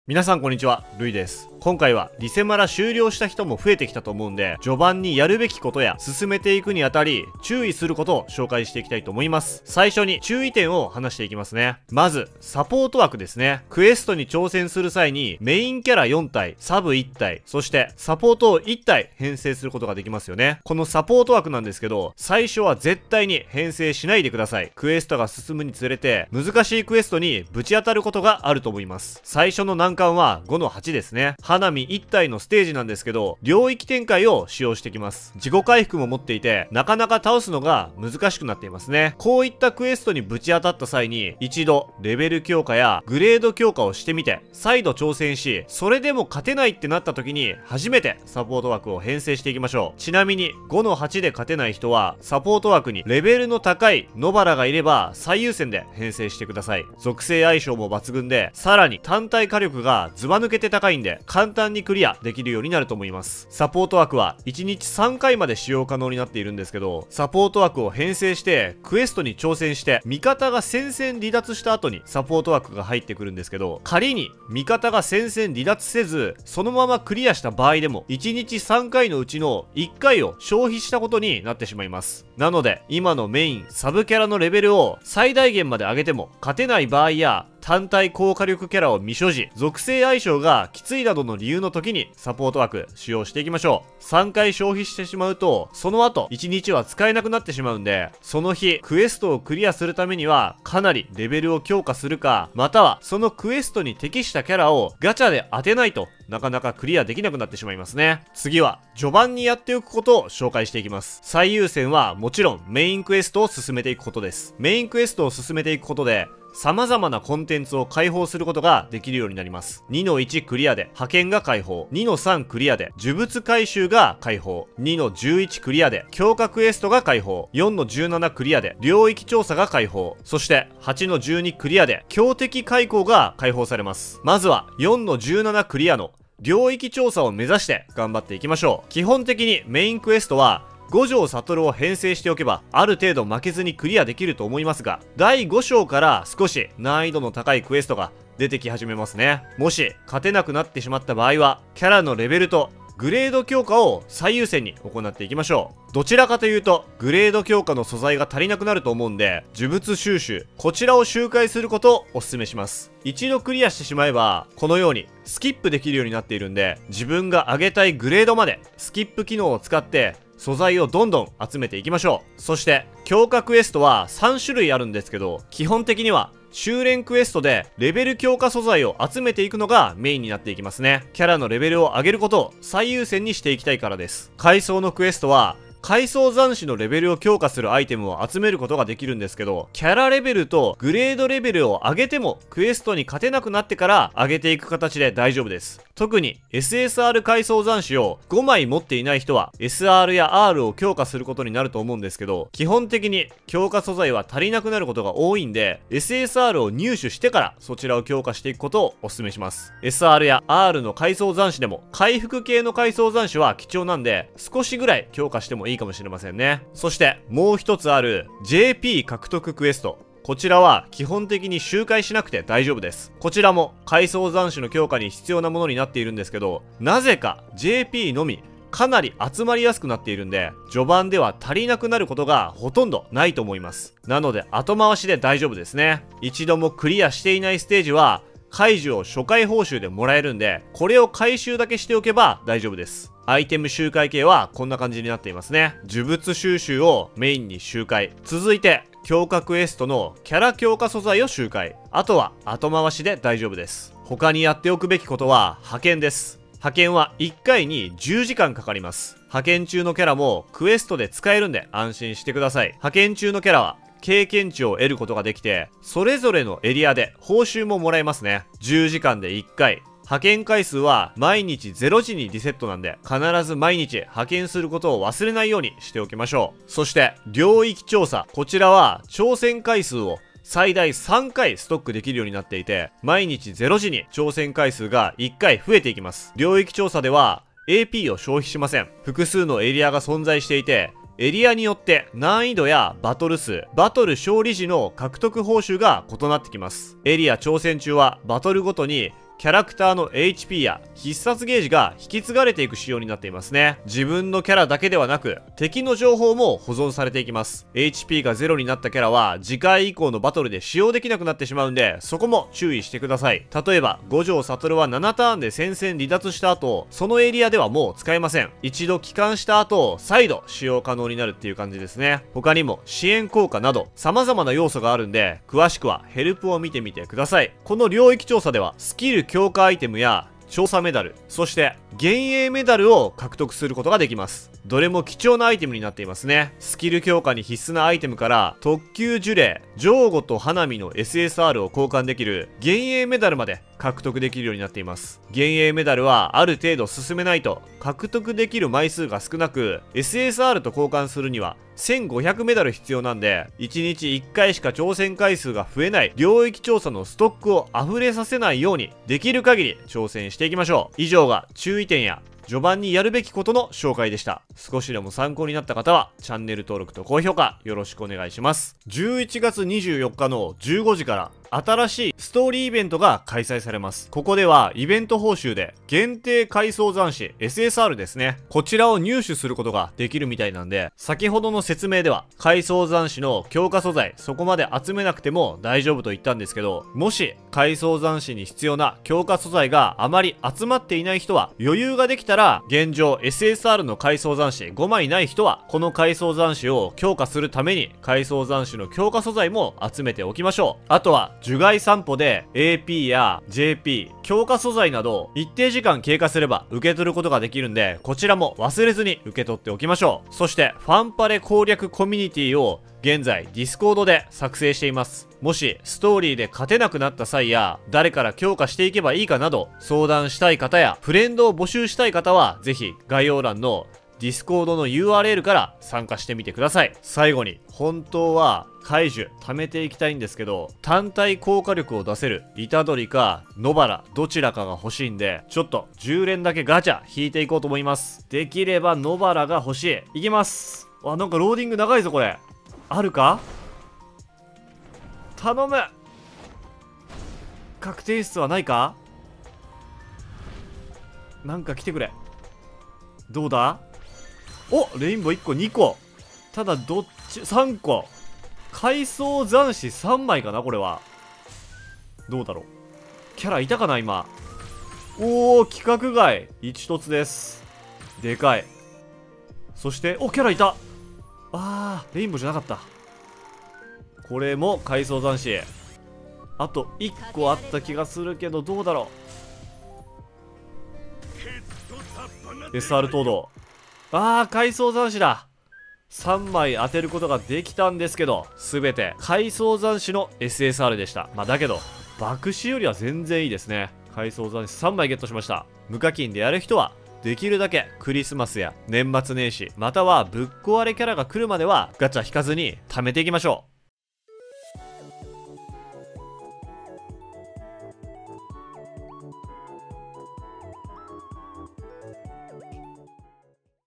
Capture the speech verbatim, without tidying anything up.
皆さんこんにちは、ルイです。今回はリセマラ終了した人も増えてきたと思うんで、序盤にやるべきことや進めていくにあたり注意することを紹介していきたいと思います。最初に注意点を話していきますね。まずサポート枠ですね。クエストに挑戦する際にメインキャラよん体、サブいち体、そしてサポートをいち体編成することができますよね。このサポート枠なんですけど、最初は絶対に編成しないでください。クエストが進むにつれて難しいクエストにぶち当たることがあると思います。最初の難関はごのはちですね。花見いち体のステージなんですけど、領域展開を使用してきます。自己回復も持っていて、なかなか倒すのが難しくなっていますね。こういったクエストにぶち当たった際に、一度レベル強化やグレード強化をしてみて、再度挑戦し、それでも勝てないってなった時に、初めてサポート枠を編成していきましょう。ちなみにごのはちで勝てない人は、サポート枠にレベルの高い野原がいれば最優先で編成してください。属性相性も抜群で、さらに単体火力がズバ抜けて高いんで、簡単にクリアできるようになると思います。サポート枠はいちにちさんかいまで使用可能になっているんですけど、サポート枠を編成してクエストに挑戦して味方が戦線離脱した後にサポート枠が入ってくるんですけど、仮に味方が戦線離脱せずそのままクリアした場合でもいちにちさんかいのうちのいっかいを消費したことになってしまいます。なので今のメインサブキャラのレベルを最大限まで上げても勝てない場合や、単体高火力キャラを未所持、属性相性がきついなどの理由の時にサポート枠使用していきましょう。さんかい消費してしまうと、その後いちにちは使えなくなってしまうんで、その日クエストをクリアするためにはかなりレベルを強化するか、またはそのクエストに適したキャラをガチャで当てないとなかなかクリアできなくなってしまいますね。次は序盤にやっておくことを紹介していきます。最優先はもちろんメインクエストを進めていくことです。メインクエストを進めていくことで様々なコンテンツを解放することができるようになります。にのいちクリアで派遣が解放、にのさんクリアで呪物回収が解放、にのじゅういちクリアで強化クエストが解放、よんのじゅうななクリアで領域調査が解放、そしてはちのじゅうにクリアで強敵開口が解放されます。まずはよんのじゅうななクリアの領域調査を目指して頑張っていきましょう。基本的にメインクエストは五条悟を編成しておけばある程度負けずにクリアできると思いますが、だいご章から少し難易度の高いクエストが出てき始めますね。もし勝てなくなってしまった場合はキャラのレベルとグレード強化を最優先に行っていきましょう。どちらかというとグレード強化の素材が足りなくなると思うんで、呪物収集、こちらを周回することをお勧めします。一度クリアしてしまえばこのようにスキップできるようになっているんで、自分が上げたいグレードまでスキップ機能を使って素材をどんどん集めていきましょう。そして強化クエストはさん種類あるんですけど、基本的には修練クエストでレベル強化素材を集めていくのがメインになっていきますね。キャラのレベルを上げることを最優先にしていきたいからです。階層のクエストは階層残滓のレベルを強化するアイテムを集めることができるんですけど、キャラレベルとグレードレベルを上げてもクエストに勝てなくなってから上げていく形で大丈夫です。特に エスエスアール 階層残滓をごまい持っていない人は エスアール や アール を強化することになると思うんですけど、基本的に強化素材は足りなくなることが多いんで エスエスアール を入手してからそちらを強化していくことをお勧めします。 エスアール や アール の階層残滓でも回復系の階層残滓は貴重なんで、少しぐらい強化してもいいいいかもしれませんね。そしてもう一つある ジェーピー 獲得クエスト、こちらは基本的に周回しなくて大丈夫です。こちらも階層残滓の強化に必要なものになっているんですけど、なぜか ジェーピー のみかなり集まりやすくなっているんで、序盤では足りなくなることがほとんどないと思います。なので後回しで大丈夫ですね。一度もクリアしていないステージは解除を初回報酬でもらえるんで、これを回収だけしておけば大丈夫です。アイテム周回系はこんな感じになっていますね。呪物収集をメインに周回、続いて強化クエストのキャラ強化素材を周回、あとは後回しで大丈夫です。他にやっておくべきことは派遣です。派遣はいっかいにじゅうじかんかかります。派遣中のキャラもクエストで使えるんで安心してください。派遣中のキャラは経験値を得ることができて、それぞれのエリアで報酬ももらえますね。じゅうじかんでいっかい、派遣回数は毎日ゼロじにリセットなんで、必ず毎日派遣することを忘れないようにしておきましょう。そして領域調査、こちらは挑戦回数を最大さんかいストックできるようになっていて、毎日ゼロじに挑戦回数がいっかい増えていきます。領域調査では エーピー を消費しません。複数のエリアが存在していて、エリアによって難易度やバトル数、バトル勝利時の獲得報酬が異なってきます。エリア挑戦中はバトルごとにキャラクターの エイチピー や必殺ゲージが引き継がれていく仕様になっていますね。自分のキャラだけではなく、敵の情報も保存されていきます。エイチピー がゼロになったキャラは、次回以降のバトルで使用できなくなってしまうんで、そこも注意してください。例えば、五条悟はななターンで戦線離脱した後、そのエリアではもう使えません。一度帰還した後、再度使用可能になるっていう感じですね。他にも支援効果など、様々な要素があるんで、詳しくはヘルプを見てみてください。この領域調査では、スキル強化アイテムや、調査メダル、そして幻影メダルを獲得することができます。どれも貴重なアイテムになっていますね。スキル強化に必須なアイテムから特級呪霊、ジョーゴと花見の エスエスアール を交換できる幻影メダルまで獲得できるようになっています。幻影メダルはある程度進めないと獲得できる枚数が少なく エスエスアール と交換するにはせんごひゃくメダル必要なんで、いちにちいっかいしか挑戦回数が増えない領域調査のストックを溢れさせないように、できる限り挑戦していきましょう。以上が注意点や序盤にやるべきことの紹介でした。少しでも参考になった方は、チャンネル登録と高評価よろしくお願いします。じゅういちがつにじゅうよっかのじゅうごじから、新しいストーリーイベントが開催されます。ここではイベント報酬で限定階層斬新 エスエスアール ですね。こちらを入手することができるみたいなんで、先ほどの説明では階層斬新の強化素材そこまで集めなくても大丈夫と言ったんですけど、もし階層斬新に必要な強化素材があまり集まっていない人は、余裕ができたら現状 エスエスアール の階層斬新ごまいない人は、この階層斬新を強化するために階層斬新の強化素材も集めておきましょう。あとは樹害散歩で エーピー や ジェーピー、強化素材など一定時間経過すれば受け取ることができるんで、こちらも忘れずに受け取っておきましょう。そしてファンパレ攻略コミュニティを現在ディスコードで作成しています。もしストーリーで勝てなくなった際や、誰から強化していけばいいかなど相談したい方やフレンドを募集したい方は、ぜひ概要欄のディスコードの ユーアールエル から参加してみてください。最後に、本当は怪獣貯めていきたいんですけど、単体効果力を出せる虎杖か野原どちらかが欲しいんで、ちょっとじゅう連だけガチャ引いていこうと思います。できれば野原が欲しい。いきます。あ、なんかローディング長いぞこれ。あるか？頼む。確定室はないか？なんか来てくれ。どうだ？お、レインボーいっこにこ。ただどっちさんこ。階層斬新さんまいかなこれは。どうだろう。キャラいたかな今。おー、規格外いち凸です。でかい。そしてお、キャラいた。あー、レインボーじゃなかった。これも階層斬新。あといっこあった気がするけど、どうだろう。 エスアール 東堂。あー、階層斬新だ。さんまい当てることができたんですけど、全て階層斬新の エスエスアール でした。まあだけど爆死よりは全然いいですね。階層斬新さんまいゲットしました。無課金でやる人はできるだけクリスマスや年末年始、またはぶっ壊れキャラが来るまではガチャ引かずに貯めていきましょう。